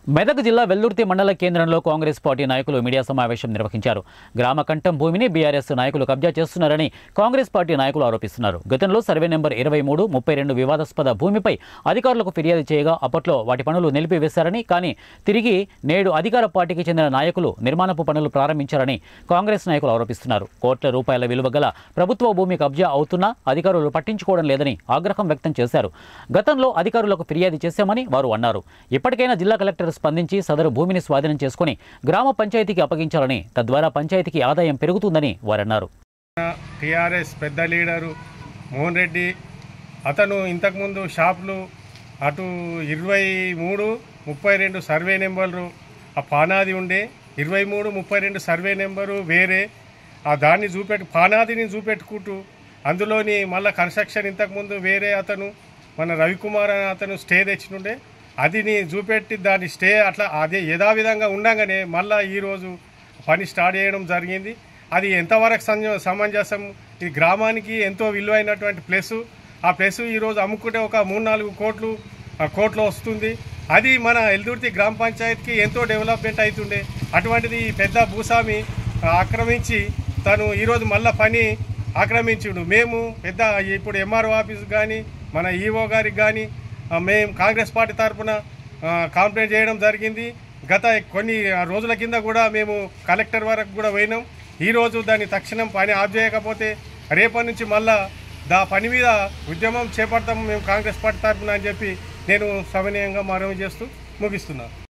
మెదక్ జిల్లా వెల్దుర్తి మండల కేంద్రంలో కాంగ్రెస్ పార్టీ నాయకులు మీడియా సమావేశం నిర్వహించారు. గ్రామ కంఠం భూమిని బీఆర్ఎస్ నాయకులు కబ్జా చేస్తున్నారని కాంగ్రెస్ పార్టీ నాయకులు ఆరోపిస్తున్నారు. గతంలో సర్వే నెంబర్ 23, 32 వివాదాస్పద భూమిపై అధికారులకు ఫిర్యాదు చేయగా అప్పట్లో వాటి పనులు నిలిపివేశారని, కానీ తిరిగి నేడు అధికార పార్టీకి చెందిన నాయకులు నిర్మాణపు పనులు ప్రారంభించారని కాంగ్రెస్ నాయకులు ఆరోపిస్తున్నారు. కోట్ల రూపాయల విలువ గల ప్రభుత్వ భూమి కబ్జా అవుతున్నా అధికారులు పట్టించుకోవడం లేదని ఆగ్రహం వ్యక్తం చేశారు. గతంలో అధికారులకు ఫిర్యాదు చేశామని వారు అన్నారు. ఇప్పటికైనా జిల్లా కలెక్టర్ స్పందించి సదరు భూమిని స్వాధీనం చేసుకుని గ్రామ పంచాయతీకి అప్పగించాలని, తద్వారా పంచాయతీకి ఆదాయం పెరుగుతుందని వారన్నారు. టీఆర్ఎస్ పెద్ద లీడరు మోహన్ రెడ్డి అతను ఇంతకుముందు షాపులు అటు 23, 32 సర్వే నెంబర్లు ఆ పానాది ఉండే 23, 32 సర్వే నెంబరు వేరే ఆ దాన్ని పానాదిని చూపెట్టుకుంటూ అందులోని మళ్ళీ కన్స్ట్రక్షన్ ఇంతకుముందు వేరే అతను మన రవికుమార్ అతను స్టే తెచ్చినుండే అది చూపెట్టి దాన్ని స్టే అట్లా అదే యథావిధంగా ఉండగానే మళ్ళీ ఈరోజు పని స్టార్ట్ చేయడం జరిగింది. అది ఎంతవరకు సమంజసం? ఇది గ్రామానికి ఎంతో విలువైనటువంటి ప్లేసు. ఆ ప్లేసు ఈరోజు అమ్ముకుంటే ఒక 3-4 కోట్లు వస్తుంది. అది మన వెల్దుర్తి గ్రామ పంచాయతీకి ఎంతో డెవలప్మెంట్ అవుతుండే. అటువంటిది పెద్ద భూస్వామి ఆక్రమించి తను ఈరోజు మళ్ళీ పని ఆక్రమించుడు. మేము పెద్ద ఇప్పుడు ఎంఆర్ఓ ఆఫీస్ కానీ మన ఈఓ గారికి కానీ మేము కాంగ్రెస్ పార్టీ తరఫున కంప్లైంట్ చేయడం జరిగింది. గత కొన్ని రోజుల కింద కూడా మేము కలెక్టర్ వరకు కూడా పోయినాం. ఈరోజు దాన్ని తక్షణం పని ఆఫ్ చేయకపోతే రేపటి నుంచి మళ్ళా పని మీద ఉద్యమం చేపడతాము మేము కాంగ్రెస్ పార్టీ తరఫున అని చెప్పి నేను సవినయంగా మనవి చేస్తూ ముగిస్తున్నాను.